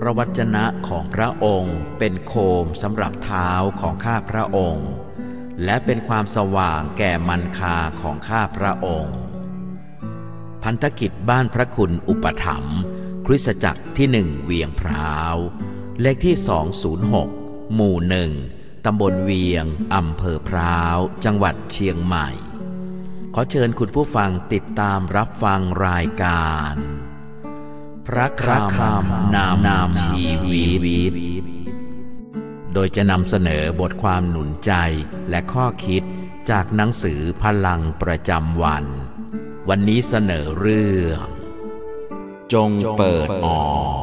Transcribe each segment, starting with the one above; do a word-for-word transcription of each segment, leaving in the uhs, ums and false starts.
ระวจนะของพระองค์เป็นโคมสำหรับเท้าของข้าพระองค์และเป็นความสว่างแก่มรรคาของข้าพระองค์พันธกิจบ้านพระคุณอุปถัมภ์คริสตจักรที่หนึ่งเวียงพร้าวเลขที่สองศูนย์หกหมู่หนึ่งตำบลเวียงอำเภอพร้าวจังหวัดเชียงใหม่ขอเชิญคุณผู้ฟังติดตามรับฟังรายการพระคำนำชีวิตโดยจะนำเสนอบทความหนุนใจและข้อคิดจากหนังสือพลังประจำวันวันนี้เสนอเรื่องจงเปิดออก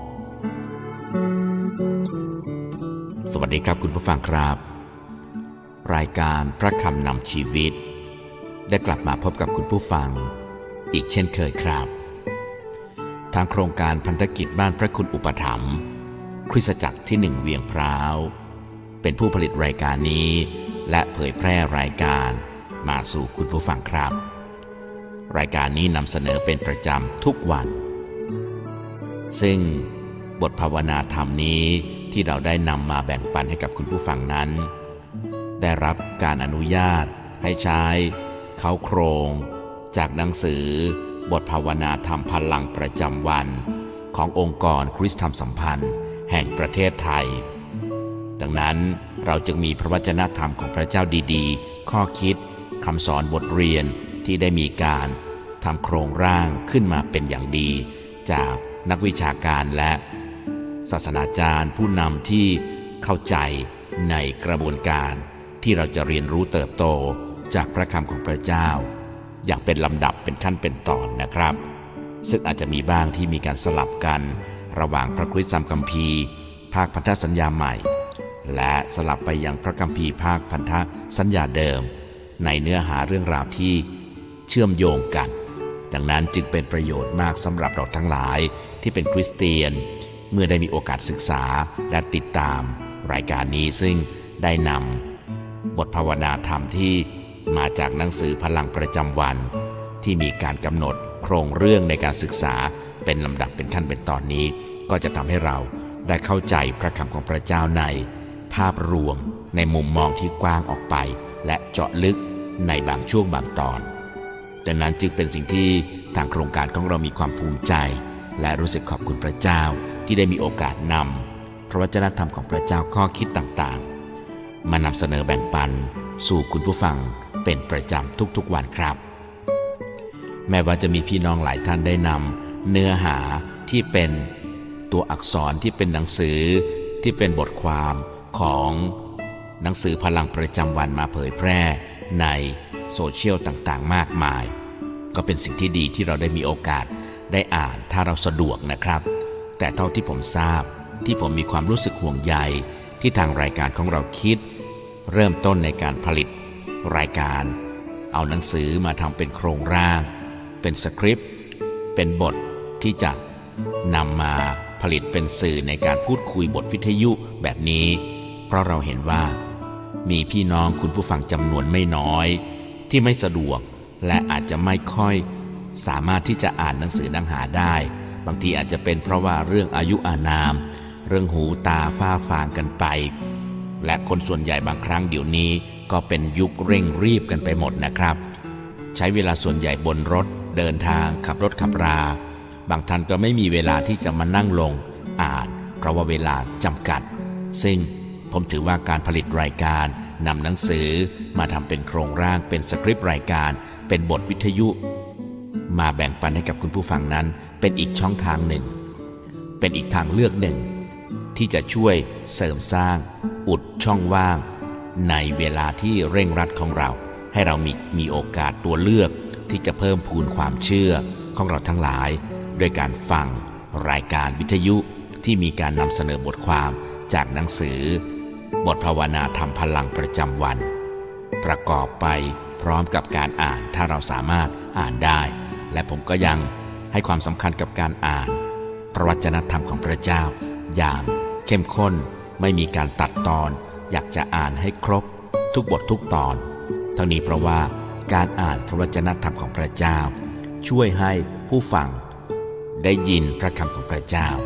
สวัสดีครับคุณผู้ฟังครับรายการพระคำนำชีวิตได้กลับมาพบกับคุณผู้ฟังอีกเช่นเคยครับทางโครงการพันธกิจบ้านพระคุณอุปถัมภ์คริสตจักรที่หนึ่งเวียงพร้าวเป็นผู้ผลิตรายการนี้และเผยแพร่รายการมาสู่คุณผู้ฟังครับรายการนี้นำเสนอเป็นประจำทุกวันซึ่งบทภาวนาธรรมนี้ที่เราได้นำมาแบ่งปันให้กับคุณผู้ฟังนั้นได้รับการอนุญาตให้ใช้เค้าโครงจากหนังสือบทภาวนาธรรมพลังประจำวันขององค์กรคริสตธรรมสัมพันธ์แห่งประเทศไทยดังนั้นเราจึงมีพระวจนะธรรมของพระเจ้าดีๆข้อคิดคำสอนบทเรียนที่ได้มีการทำโครงร่างขึ้นมาเป็นอย่างดีจากนักวิชาการและศาสนาจารย์ผู้นำที่เข้าใจในกระบวนการที่เราจะเรียนรู้เติบโตจากพระคำของพระเจ้าอย่างเป็นลำดับเป็นขั้นเป็นตอนนะครับซึ่งอาจจะมีบ้างที่มีการสลับกันระหว่างพระคริสตคัมภีร์ภาคพันธสัญญาใหม่และสลับไปยังพระคัมภีร์ภาคพันธสัญญาเดิมในเนื้อหาเรื่องราวที่เชื่อมโยงกันดังนั้นจึงเป็นประโยชน์มากสำหรับเราทั้งหลายที่เป็นคริสเตียนเมื่อได้มีโอกาสศึกษาและติดตามรายการนี้ซึ่งได้นำบทภาวนาธรรมที่มาจากหนังสือพลังประจำวันที่มีการกำหนดโครงเรื่องในการศึกษาเป็นลำดับเป็นขั้นเป็นตอนนี้ก็จะทำให้เราได้เข้าใจพระคำของพระเจ้าในภาพรวมในมุมมองที่กว้างออกไปและเจาะลึกในบางช่วงบางตอนดังนั้นจึงเป็นสิ่งที่ทางโครงการของเรามีความภูมิใจและรู้สึกขอบคุณพระเจ้าที่ได้มีโอกาสนำพระวจนะธรรมของพระเจ้าข้อคิดต่างๆมานำเสนอแบ่งปันสู่คุณผู้ฟังเป็นประจำทุกๆวันครับแม้ว่าจะมีพี่น้องหลายท่านได้นำเนื้อหาที่เป็นตัวอักษรที่เป็นหนังสือที่เป็นบทความของหนังสือพลังประจำวันมาเผยแพร่ในโซเชียลต่างๆมากมายก็เป็นสิ่งที่ดีที่เราได้มีโอกาสได้อ่านถ้าเราสะดวกนะครับแต่เท่าที่ผมทราบที่ผมมีความรู้สึกห่วงใยที่ทางรายการของเราคิดเริ่มต้นในการผลิตรายการเอาหนังสือมาทำเป็นโครงร่างเป็นสคริปต์เป็นบทที่จะนำมาผลิตเป็นสื่อในการพูดคุยบทวิทยุแบบนี้เพราะเราเห็นว่ามีพี่น้องคุณผู้ฟังจำนวนไม่น้อยที่ไม่สะดวกและอาจจะไม่ค่อยสามารถที่จะอ่านหนังสือหนังหาได้บางทีอาจจะเป็นเพราะว่าเรื่องอายุอานามเรื่องหูตาฝ้าฟางกันไปและคนส่วนใหญ่บางครั้งเดี๋ยวนี้ก็เป็นยุคเร่งรีบกันไปหมดนะครับใช้เวลาส่วนใหญ่บนรถเดินทางขับรถขับราบางท่านก็ไม่มีเวลาที่จะมานั่งลงอ่านเพราะว่าเวลาจำกัดซึ่งผมถือว่าการผลิตรายการนำหนังสือมาทำเป็นโครงร่างเป็นสคริปต์รายการเป็นบทวิทยุมาแบ่งปันให้กับคุณผู้ฟังนั้นเป็นอีกช่องทางหนึ่งเป็นอีกทางเลือกหนึ่งที่จะช่วยเสริมสร้างอุดช่องว่างในเวลาที่เร่งรัดของเราให้เรามีมีโอกาสตัวเลือกที่จะเพิ่มพูนความเชื่อของเราทั้งหลายโดยการฟังรายการวิทยุที่มีการนำเสนอบทความจากหนังสือบทภาวนาธรรมพลังประจำวันประกอบไปพร้อมกับการอ่านถ้าเราสามารถอ่านได้และผมก็ยังให้ความสำคัญกับการอ่านพระวจนะธรรมของพระเจ้าอย่างเข้มข้นไม่มีการตัดตอนอยากจะอ่านให้ครบทุกบททุกตอนทั้งนี้เพราะว่าการอ่านพระวจนะธรรมของพระเจ้าช่วยให้ผู้ฟังได้ยินพระคำของพระเจ้า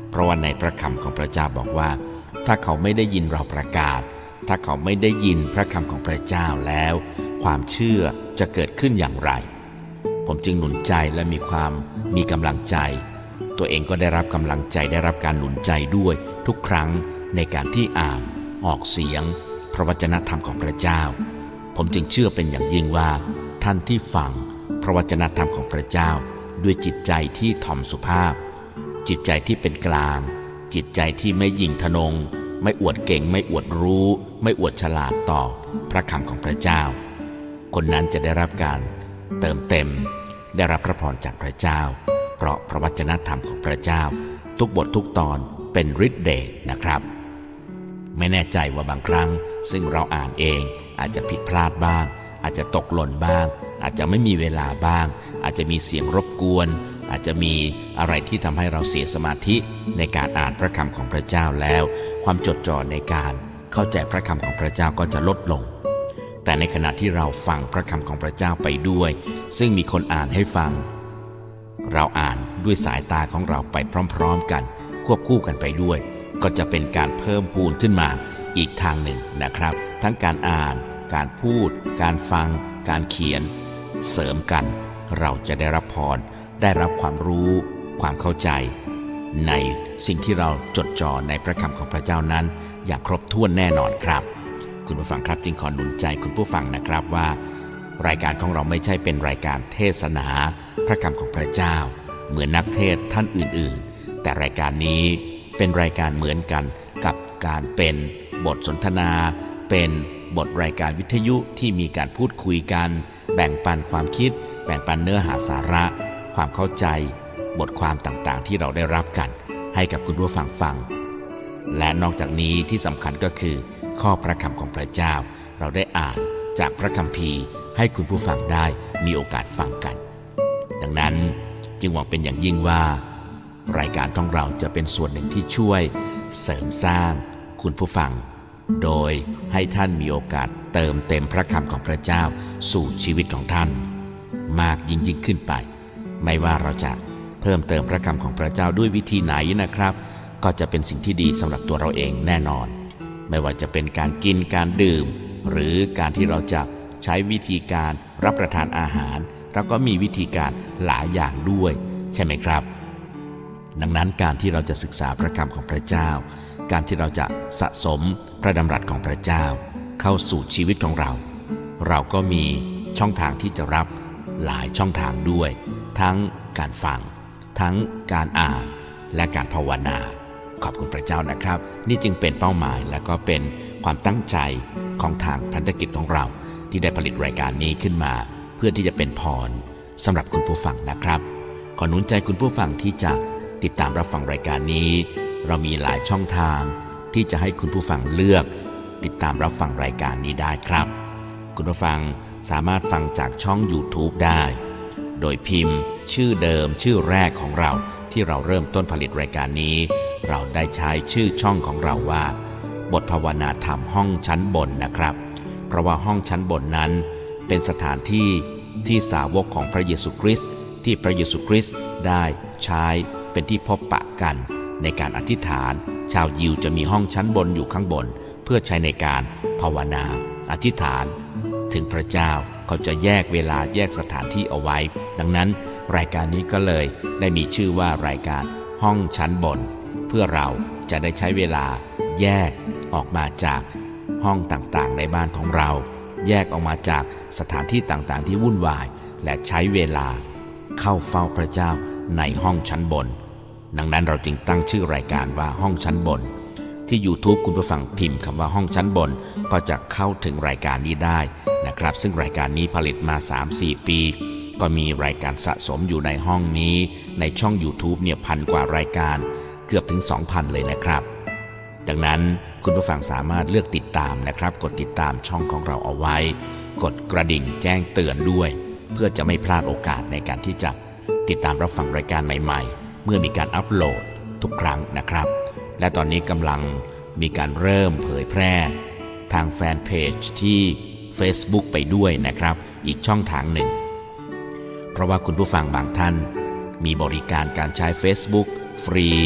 เพราะว่าในพระคำของพระเจ้าบอกว่าถ้าเขาไม่ได้ยินเราประกาศถ้าเขาไม่ได้ยินพระคำของพระเจ้าแล้วความเชื่อจะเกิดขึ้นอย่างไรผมจึงหนุนใจและมีความมีกำลังใจตัวเองก็ได้รับกำลังใจได้รับการหนุนใจด้วยทุกครั้งในการที่อ่านออกเสียงพระวจนะธรรมของพระเจ้าผมจึงเชื่อเป็นอย่างยิ่งว่าท่านที่ฟังพระวจนะธรรมของพระเจ้าด้วยจิตใจที่ถ่อมสุภาพจิตใจที่เป็นกลางจิตใจที่ไม่หยิ่งทะนงไม่อวดเก่งไม่อวดรู้ไม่อวดฉลาดต่อพระคำของพระเจ้าคนนั้นจะได้รับการเติมเต็มได้รับพระพรจากพระเจ้าเพราะพระวจนะธรรมของพระเจ้าทุกบททุกตอนเป็นฤทธิ์เดชนะครับไม่แน่ใจว่าบางครั้งซึ่งเราอ่านเองอาจจะผิดพลาดบ้างอาจจะตกหล่นบ้างอาจจะไม่มีเวลาบ้างอาจจะมีเสียงรบกวนอาจจะมีอะไรที่ทำให้เราเสียสมาธิในการอ่านพระคำของพระเจ้าแล้วความจดจ่อในการเข้าใจพระคำของพระเจ้าก็จะลดลงแต่ในขณะที่เราฟังพระคำของพระเจ้าไปด้วยซึ่งมีคนอ่านให้ฟังเราอ่านด้วยสายตาของเราไปพร้อมๆกันควบคู่กันไปด้วยก็จะเป็นการเพิ่มพูนขึ้นมาอีกทางหนึ่งนะครับทั้งการอ่านการพูดการฟังการเขียนเสริมกันเราจะได้รับพรได้รับความรู้ความเข้าใจในสิ่งที่เราจดจ่อในพระคำของพระเจ้านั้นอย่างครบถ้วนแน่นอนครับคุณผู้ฟังครับจึงขอหนุนใจคุณผู้ฟังนะครับว่ารายการของเราไม่ใช่เป็นรายการเทศนาพระคำของพระเจ้าเหมือนนักเทศท่านอื่นๆแต่รายการนี้เป็นรายการเหมือนกันกับการเป็นบทสนทนาเป็นบทรายการวิทยุที่มีการพูดคุยกันแบ่งปันความคิดแบ่งปันเนื้อหาสาระความเข้าใจบทความต่างๆที่เราได้รับกันให้กับคุณผู้ฟังฟังและนอกจากนี้ที่สำคัญก็คือข้อพระคำของพระเจ้าเราได้อ่านจากพระคัมภีร์ให้คุณผู้ฟังได้มีโอกาสฟังกันดังนั้นจึงหวังเป็นอย่างยิ่งว่ารายการของเราจะเป็นส่วนหนึ่งที่ช่วยเสริมสร้างคุณผู้ฟังโดยให้ท่านมีโอกาสเติมเต็มพระคำของพระเจ้าสู่ชีวิตของท่านมากยิ่งยิ่งขึ้นไปไม่ว่าเราจะเพิ่มเติมพระคำของพระเจ้าด้วยวิธีไหนนะครับก็จะเป็นสิ่งที่ดีสำหรับตัวเราเองแน่นอนไม่ว่าจะเป็นการกินการดื่มหรือการที่เราจะใช้วิธีการรับประทานอาหารเราก็มีวิธีการหลายอย่างด้วยใช่ไหมครับดังนั้นการที่เราจะศึกษาพระคำของพระเจ้าการที่เราจะสะสมพระดำรัสของพระเจ้าเข้าสู่ชีวิตของเราเราก็มีช่องทางที่จะรับหลายช่องทางด้วยทั้งการฟังทั้งการอ่านและการภาวนาขอบคุณพระเจ้านะครับนี่จึงเป็นเป้าหมายและก็เป็นความตั้งใจของทางพันธกิจของเราที่ได้ผลิตรายการนี้ขึ้นมาเพื่อที่จะเป็นพรสำหรับคุณผู้ฟังนะครับขอหนุนใจคุณผู้ฟังที่จะติดตามรับฟังรายการนี้เรามีหลายช่องทางที่จะให้คุณผู้ฟังเลือกติดตามรับฟังรายการนี้ได้ครับคุณผู้ฟังสามารถฟังจากช่อง YouTube ได้โดยพิมพ์ชื่อเดิมชื่อแรกของเราที่เราเริ่มต้นผลิตรายการนี้เราได้ใช้ชื่อช่องของเราว่าบทภาวนาธรรมห้องชั้นบนนะครับเพราะว่าห้องชั้นบนนั้นเป็นสถานที่ที่สาวกของพระเยซูคริสต์ที่พระเยซูคริสต์ได้ใช้เป็นที่พบปะกันในการอธิษฐานชาวยิวจะมีห้องชั้นบนอยู่ข้างบนเพื่อใช้ในการภาวนาอธิษฐานถึงพระเจ้าเขาจะแยกเวลาแยกสถานที่เอาไว้ดังนั้นรายการนี้ก็เลยได้มีชื่อว่ารายการห้องชั้นบนเพื่อเราจะได้ใช้เวลาแยกออกมาจากห้องต่างๆในบ้านของเราแยกออกมาจากสถานที่ต่างๆที่วุ่นวายและใช้เวลาเข้าเฝ้าพระเจ้าในห้องชั้นบนดังนั้นเราจึงตั้งชื่อรายการว่าห้องชั้นบนที่ YouTube คุณผู้ฟังพิมพ์คำว่าห้องชั้นบนก็จะเข้าถึงรายการนี้ได้นะครับซึ่งรายการนี้ผลิตมา สามถึงสี่ ปีก็มีรายการสะสมอยู่ในห้องนี้ในช่อง YouTube เนี่ยพันกว่ารายการเกือบถึง สองพัน เลยนะครับดังนั้นคุณผู้ฟังสามารถเลือกติดตามนะครับกดติดตามช่องของเราเอาไว้กดกระดิ่งแจ้งเตือนด้วยเพื่อจะไม่พลาดโอกาสในการที่จะติดตามรับฟังรายการใหม่ๆเมื่อมีการอัปโหลดทุกครั้งนะครับและตอนนี้กำลังมีการเริ่มเผยแพร่ทางแฟนเพจที่ Facebook ไปด้วยนะครับอีกช่องทางหนึ่งเพราะว่าคุณผู้ฟังบางท่านมีบริการการใช้ Facebook ฟรี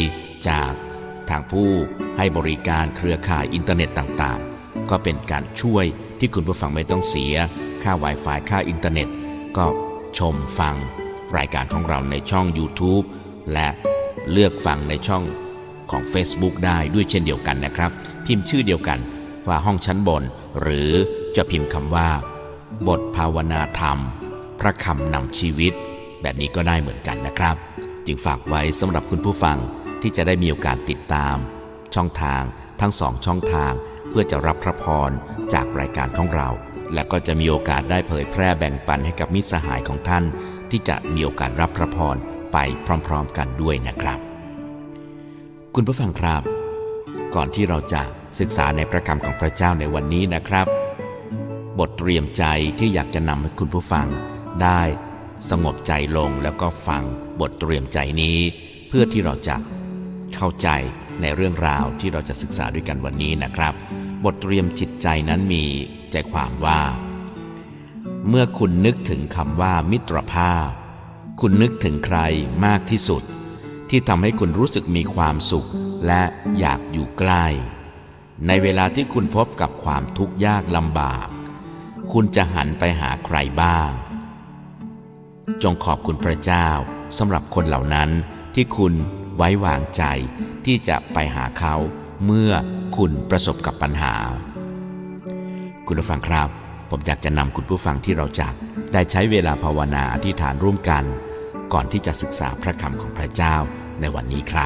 จากทางผู้ให้บริการเครือข่ายอินเทอร์เน็ตต่างๆก็เป็นการช่วยที่คุณผู้ฟังไม่ต้องเสียค่า Wi-Fi ค่าอินเทอร์เน็ตก็ชมฟังรายการของเราในช่อง YouTube และเลือกฟังในช่องของ Facebook ได้ด้วยเช่นเดียวกันนะครับพิมพ์ชื่อเดียวกันว่าห้องชั้นบนหรือจะพิมพ์คำว่าบทภาวนาธรรมพระคำนำชีวิตแบบนี้ก็ได้เหมือนกันนะครับจึงฝากไว้สำหรับคุณผู้ฟังที่จะได้มีโอกาสติดตามช่องทางทั้งสองช่องทางเพื่อจะรับพระพรจากรายการของเราและก็จะมีโอกาสได้เผยแพร่แบ่งปันให้กับมิตรสหายของท่านที่จะมีโอกาสรับพระพรไปพร้อมๆกันด้วยนะครับคุณผู้ฟังครับก่อนที่เราจะศึกษาในพระคำของพระเจ้าในวันนี้นะครับบทเตรียมใจที่อยากจะนำให้คุณผู้ฟังได้สงบใจลงแล้วก็ฟังบทเตรียมใจนี้เพื่อที่เราจะเข้าใจในเรื่องราวที่เราจะศึกษาด้วยกันวันนี้นะครับบทเตรียมจิตใจนั้นมีใจความว่าเมื่อคุณนึกถึงคำว่ามิตรภาพคุณนึกถึงใครมากที่สุดที่ทำให้คุณรู้สึกมีความสุขและอยากอยู่ใกล้ในเวลาที่คุณพบกับความทุกข์ยากลำบากคุณจะหันไปหาใครบ้างจงขอบคุณพระเจ้าสำหรับคนเหล่านั้นที่คุณไว้วางใจที่จะไปหาเขาเมื่อคุณประสบกับปัญหาคุณผู้ฟังครับผมอยากจะนำคุณผู้ฟังที่เราจะได้ใช้เวลาภาวนาอธิษฐานร่วมกันก่อนที่จะศึกษาพระคำของพระเจ้าในวันนี้ครับ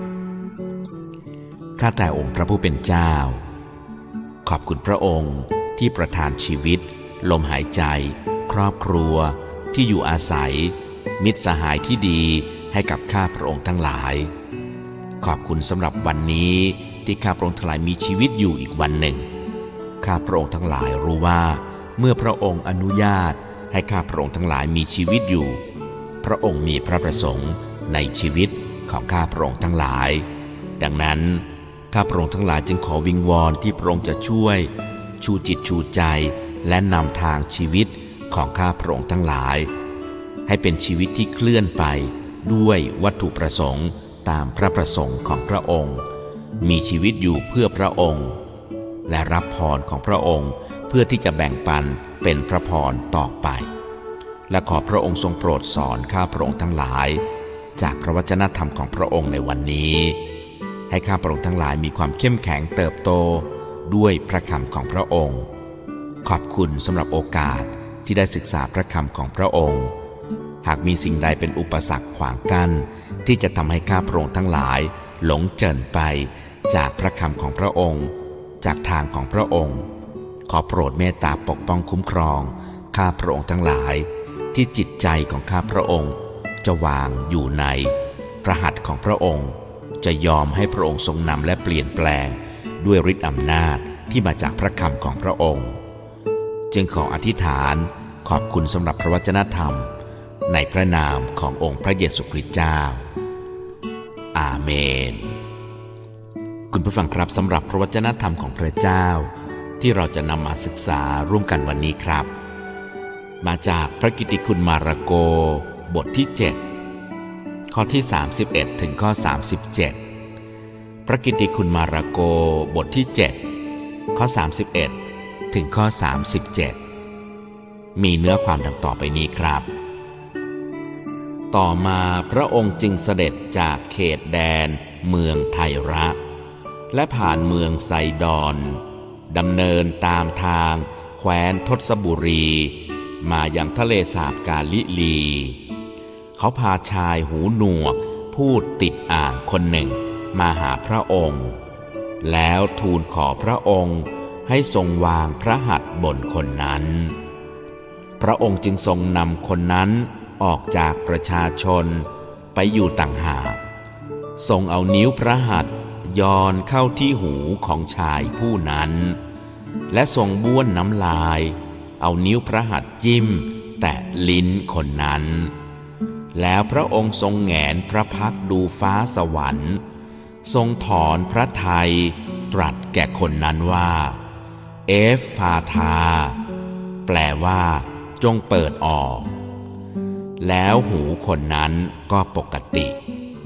ข้าแต่องค์พระผู้เป็นเจ้าขอบคุณพระองค์ที่ประทานชีวิตลมหายใจครอบครัวที่อยู่อาศัยมิตรสหายที่ดีให้กับข้าพระองค์ทั้งหลายขอบคุณสำหรับวันนี้ที่ข้าพระองค์ทั้งหลายมีชีวิตอยู่อีกวันหนึ่งข้าพระองค์ทั้งหลายรู้ว่าเมื่อพระองค์อนุญาตให้ข้าพระองค์ทั้งหลายมีชีวิตอยู่พระองค์มีพระประสงค์ในชีวิตของข้าพระองค์ทั้งหลายดังนั้นข้าพระองค์ทั้งหลายจึงขอวิงวอนที่พระองค์จะช่วยชูจิตชูใจและนำทางชีวิตของข้าพระองค์ทั้งหลายให้เป็นชีวิตที่เคลื่อนไปด้วยวัตถุประสงค์ตามพระประสงค์ของพระองค์มีชีวิตอยู่เพื่อพระองค์และรับพรของพระองค์เพื่อที่จะแบ่งปันเป็นพระพรต่อไปและขอพระองค์ทรงโปรดสอนข้าพระองค์ทั้งหลายจากพระวจนะธรรมของพระองค์ในวันนี้ให้ข้าพระองค์ทั้งหลายมีความเข้มแข็งเติบโตด้วยพระคำของพระองค์ขอบคุณสำหรับโอกาสที่ได้ศึกษาพระคำของพระองค์หากมีสิ่งใดเป็นอุปสรรคขวางกั้นที่จะทำให้ข้าพระองค์ทั้งหลายหลงเจิ่นไปจากพระคำของพระองค์จากทางของพระองค์ขอโปรดเมตตาปกป้องคุ้มครองข้าพระองค์ทั้งหลายที่จิตใจของข้าพระองค์จะวางอยู่ในพระหัตถ์ของพระองค์จะยอมให้พระองค์ทรงนำและเปลี่ยนแปลงด้วยฤทธิ์อำนาจที่มาจากพระคำของพระองค์จึงขออธิษฐานขอบคุณสำหรับพระวจนะธรรมในพระนามขององค์พระเยซูคริสต์เจ้าอาเมนคุณผู้ฟังครับสำหรับพระวจนะธรรมของพระเจ้าที่เราจะนำมาศึกษาร่วมกันวันนี้ครับมาจากพระกิตติคุณมาระโกบทที่เจ็ดข้อที่สามสิบเอ็ดถึงข้อสามสิบเจ็ดพระกิตติคุณมาระโกบทที่เจ็ดข้อสามสิบเอ็ดถึงข้อสามสิบเจ็ดมีเนื้อความดังต่อไปนี้ครับต่อมาพระองค์จึงเสด็จจากเขตแดนเมืองไทระและผ่านเมืองไซดอนดำเนินตามทางแคว้นทศบุรีมายังทะเลสาบกาลิลีเขาพาชายหูหนวกพูดติดอ่างคนหนึ่งมาหาพระองค์แล้วทูลขอพระองค์ให้ทรงวางพระหัตถ์บนคนนั้นพระองค์จึงทรงนำคนนั้นออกจากประชาชนไปอยู่ต่างหากทรงเอานิ้วพระหัตถ์ย้อนเข้าที่หูของชายผู้นั้นและทรงบ้วนน้ำลายเอานิ้วพระหัตถ์จิ้มแตะลิ้นคนนั้นแล้วพระองค์ทรงแหงนพระพักตร์ดูฟ้าสวรรค์ทรงถอนพระทัยตรัสแก่คนนั้นว่าเอฟฟาธาแปลว่าจงเปิดออกแล้วหูคนนั้นก็ปกติ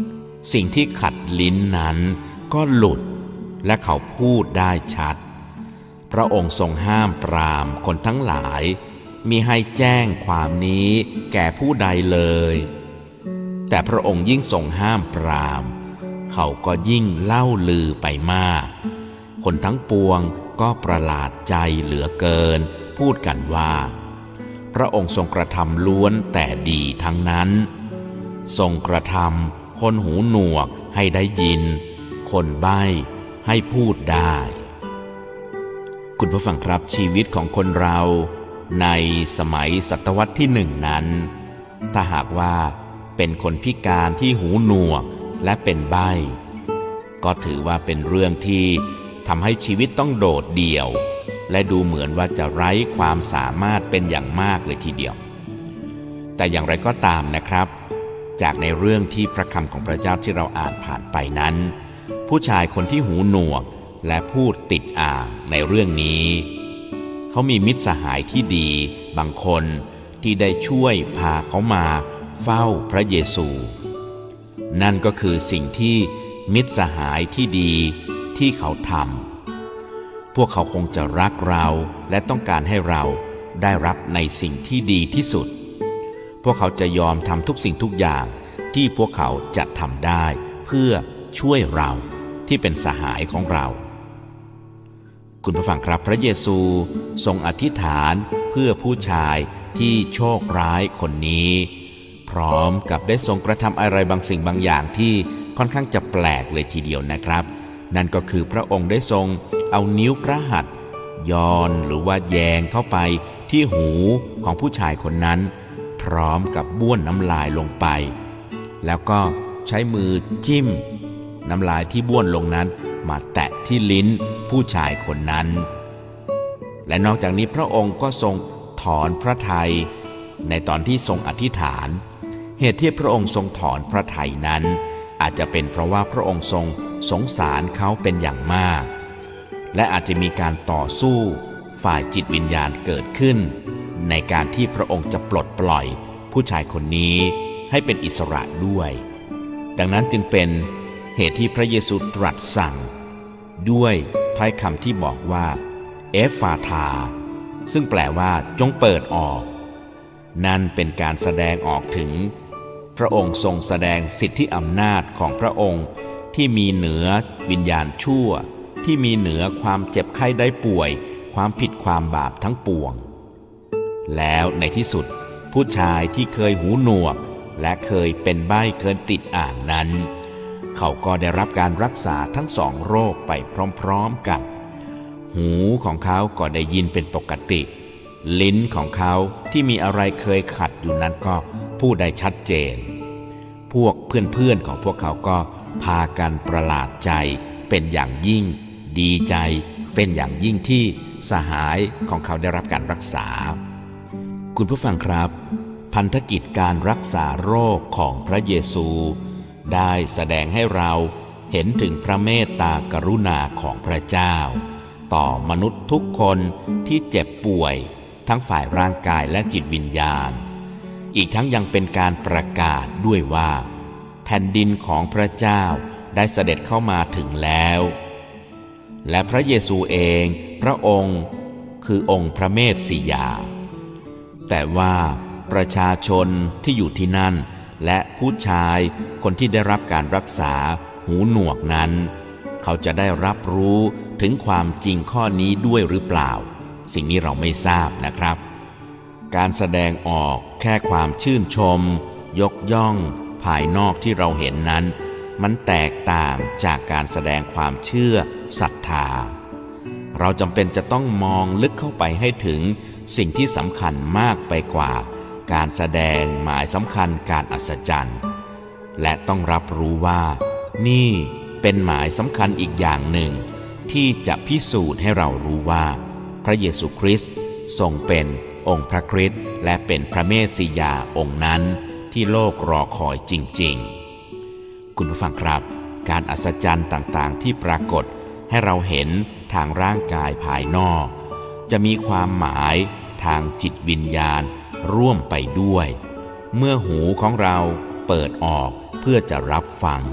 สิ่งที่ขัดลิ้นนั้นก็หลุดและเขาพูดได้ชัดพระองค์ทรงห้ามปรามคนทั้งหลายมิให้แจ้งความนี้แก่ผู้ใดเลยแต่พระองค์ยิ่งทรงห้ามปรามเขาก็ยิ่งเล่าลือไปมากคนทั้งปวงก็ประหลาดใจเหลือเกินพูดกันว่าพระองค์ทรงกระทำล้วนแต่ดีทั้งนั้นทรงกระทำคนหูหนวกให้ได้ยินคนใบ้ให้พูดได้คุณผู้ฟังครับชีวิตของคนเราในสมัยศตวรรษที่หนึ่งนั้นถ้าหากว่าเป็นคนพิการที่หูหนวกและเป็นใบ้ก็ถือว่าเป็นเรื่องที่ทำให้ชีวิตต้องโดดเดี่ยวและดูเหมือนว่าจะไร้ความสามารถเป็นอย่างมากเลยทีเดียวแต่อย่างไรก็ตามนะครับจากในเรื่องที่พระคำของพระเจ้าที่เราอ่านผ่านไปนั้นผู้ชายคนที่หูหนวกและพูดติดอ่างในเรื่องนี้เขามีมิตรสหายที่ดีบางคนที่ได้ช่วยพาเขามาเฝ้าพระเยซูนั่นก็คือสิ่งที่มิตรสหายที่ดีที่เขาทำพวกเขาคงจะรักเราและต้องการให้เราได้รับในสิ่งที่ดีที่สุดพวกเขาจะยอมทำทุกสิ่งทุกอย่างที่พวกเขาจะทำได้เพื่อช่วยเราที่เป็นสหายของเราคุณผู้ฟังครับพระเยซูทรงอธิษฐานเพื่อผู้ชายที่โชคร้ายคนนี้พร้อมกับได้ทรงกระทำอะไรบางสิ่งบางอย่างที่ค่อนข้างจะแปลกเลยทีเดียวนะครับนั่นก็คือพระองค์ได้ทรงเอานิ้วพระหัตถ์ย้อนหรือว่าแยงเข้าไปที่หูของผู้ชายคนนั้นพร้อมกับบ้วนน้ำลายลงไปแล้วก็ใช้มือจิ้มน้ำลายที่บ้วนลงนั้นมาแตะที่ลิ้นผู้ชายคนนั้นและนอกจากนี้พระองค์ก็ทรงถอนพระทัยในตอนที่ทรงอธิษฐานเหตุที่พระองค์ทรงถอนพระทัยนั้นอาจจะเป็นเพราะว่าพระองค์ทรงสงสารเขาเป็นอย่างมากและอาจจะมีการต่อสู้ฝ่ายจิตวิญญาณเกิดขึ้นในการที่พระองค์จะปลดปล่อยผู้ชายคนนี้ให้เป็นอิสระด้วยดังนั้นจึงเป็นเหตุที่พระเยซูตรัสสั่งด้วยถ้อยคำที่บอกว่าเอฟฟาธาซึ่งแปลว่าจงเปิดออกนั่นเป็นการแสดงออกถึงพระองค์ทรงแสดงสิทธิอำนาจของพระองค์ที่มีเหนือวิญญาณชั่วที่มีเหนือความเจ็บไข้ได้ป่วยความผิดความบาปทั้งปวงแล้วในที่สุดผู้ชายที่เคยหูหนวกและเคยเป็นใบ้เคยติดอ่างนั้นเขาก็ได้รับการรักษาทั้งสองโรคไปพร้อมๆกันหูของเขาก็ได้ยินเป็นปกติลิ้นของเขาที่มีอะไรเคยขัดอยู่นั้นก็พูดได้ชัดเจนพวกเพื่อนๆของพวกเขาก็พากันประหลาดใจเป็นอย่างยิ่งดีใจเป็นอย่างยิ่งที่สหายของเขาได้รับการรักษาคุณผู้ฟังครับพันธกิจการรักษาโรคของพระเยซูได้แสดงให้เราเห็นถึงพระเมตตากรุณาของพระเจ้าต่อมนุษย์ทุกคนที่เจ็บป่วยทั้งฝ่ายร่างกายและจิตวิญญาณอีกทั้งยังเป็นการประกาศด้วยว่าแผ่นดินของพระเจ้าได้เสด็จเข้ามาถึงแล้วและพระเยซูเองพระองค์คือองค์พระเมสสิยาแต่ว่าประชาชนที่อยู่ที่นั่นและผู้ชายคนที่ได้รับการรักษาหูหนวกนั้นเขาจะได้รับรู้ถึงความจริงข้อนี้ด้วยหรือเปล่าสิ่งนี้เราไม่ทราบนะครับการแสดงออกแค่ความชื่นชมยกย่องภายนอกที่เราเห็นนั้นมันแตกต่างจากการแสดงความเชื่อศรัทธาเราจำเป็นจะต้องมองลึกเข้าไปให้ถึงสิ่งที่สำคัญมากไปกว่าการแสดงหมายสำคัญการอัศจรรย์และต้องรับรู้ว่านี่เป็นหมายสำคัญอีกอย่างหนึ่งที่จะพิสูจน์ให้เรารู้ว่าพระเยซูคริสต์ทรงเป็นองค์พระคริสต์และเป็นพระเมสสิยาองค์นั้นที่โลกรอคอยจริงๆคุณผู้ฟังครับการอัศจรรย์ต่างๆที่ปรากฏให้เราเห็นทางร่างกายภายนอกจะมีความหมายทางจิตวิญญาณร่วมไปด้วยเมื่อหูของเราเปิดออกเพื่อจะรับฟัง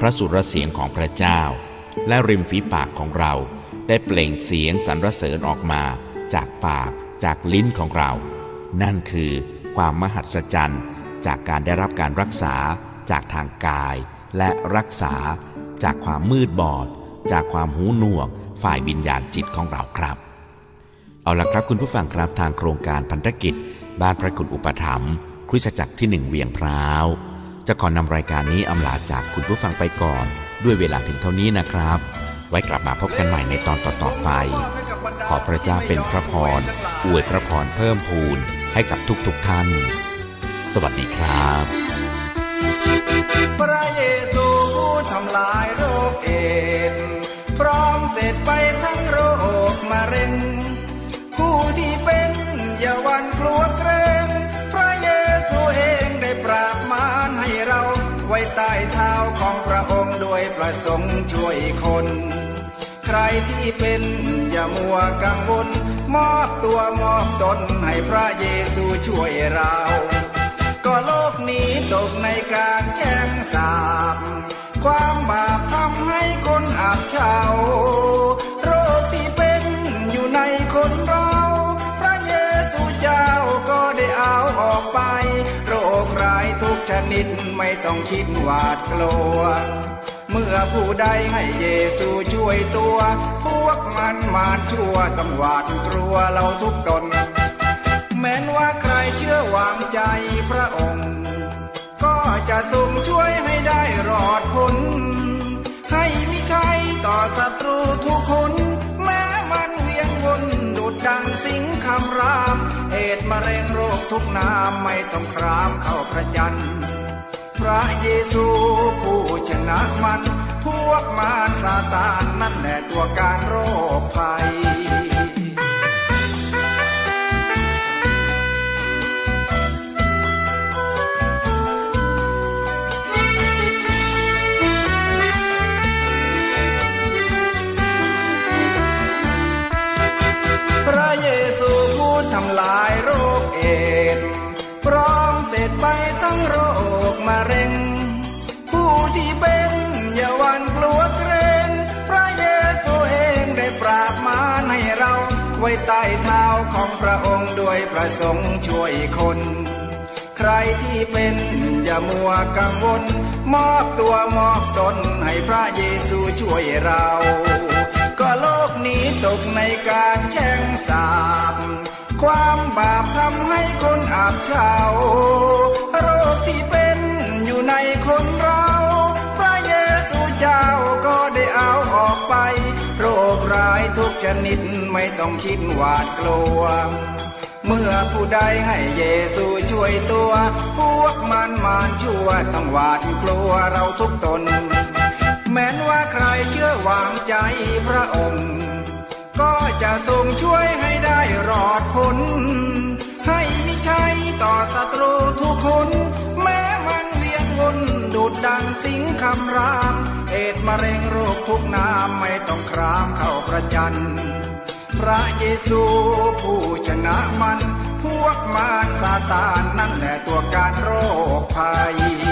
ระสุรเสียงของพระเจ้าและริมฝีปากของเราได้เปล่งเสียงสรรเสริญออกมาจากปากจากลิ้นของเรานั่นคือความมหัศจรรย์จากการได้รับการรักษาจากทางกายและรักษาจากความมืดบอดจากความหูหนวกฝ่ายวิญญาณจิตของเราครับเอาละครับคุณผู้ฟังครับทางโครงการพันธกิจบ้านพระคุณอุปถัมภ์คริสตจักรที่หนึ่งเวียงพร้าวจะขอนำรายการนี้อำลาจากคุณผู้ฟังไปก่อนด้วยเวลาเพียงเท่านี้นะครับไว้กลับมาพบกันใหม่ในตอนต่อๆไปขอพระเจ้าเป็นพระพรอวยพระพรเพิ่มพูนให้กับทุกๆท่านสวัสดีครับพระเยซูผู้ทำลายโรคเอดส์พร้อมเสร็จไปทั้งโรคมะเร็งผู้ที่เป็นอย่าหวั่นกลัวเกรงพระเยซูเองได้ปราบมารให้เราไว้ใต้เท้าของพระองค์โดยประสงค์ช่วยคนใครที่เป็นอย่ามัวกังวลมอบตัวมอบตนให้พระเยซูช่วยเราก็โลกนี้ตกในการแช่งสาปความบาปทำให้คนอับเฉาโรคที่เป็นอยู่ในคนเราพระเยซูเจ้าก็ได้เอาออกไปโรคร้ายทุกชนิดไม่ต้องคิดหวาดกลัวเมื่อผู้ใดให้เยซูช่วยตัวพวกมันมาชั่วต้องหวาดกลัวเราทุกตนแม้นว่าใครเชื่อวางใจพระองค์ก็จะทรงช่วยให้ได้รอดพ้นให้มิชัยต่อศัตรูทุกคนแม้มันเวียนวนดุจดังสิงคำรามเอดส์มะเร็งโรคทุกนามไม่ต้องครามเข้าพระจันทร์พระเยซูผู้ชนะมันพวกมารซาตานนั่นแหละตัวการโรคภัยพระเยซูผู้ทำลายโรคเอดส์พร้อมเสร็จไปทั้งโรคมะเร็งผู้ที่เป็นอย่าหวั่นกลัวเกรงพระเยซูเองได้ปราบมารให้เราไว้ใต้เท้าของพระองค์ด้วยประสงค์ช่วยคนใครที่เป็นอย่ามัวกังวลมอบตัวมอบตนให้พระเยซูช่วยเราก็โลกนี้ตกในการแช่งสาปความบาปทำให้คนอับเฉาโรคที่เป็นอยู่ในคนเราพระเยซูเจ้าก็ได้เอาออกไปโรคร้ายทุกชนิดไม่ต้องคิดหวาดกลัวเมื่อผู้ใดให้เยซูช่วยตัวพวกมันมารชั่วต้องหวาดกลัวเราทุกตนแม้นว่าใครเชื่อวางใจพระองค์ก็จะทรงช่วยให้ได้รอดพ้นให้มิชัยต่อศัตรูทุกคนแม้มันเวียนวนดุจดังสิงคำรามเอดส์มะเร็งโรคทุกนามไม่ต้องครามเข้าประจันทร์พระเยซูผู้ชนะมันพวกมารซาตานนั่นแหละตัวการโรคภัย